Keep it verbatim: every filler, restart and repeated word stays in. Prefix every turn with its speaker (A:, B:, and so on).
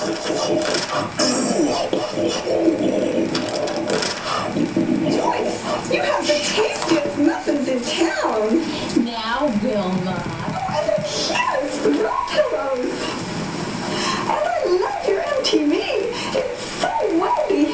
A: You have the tastiest muffins in town.
B: Now, Wilma.
A: Oh, and the cutest throw pillows. And I love your M T V. It's so well behaved.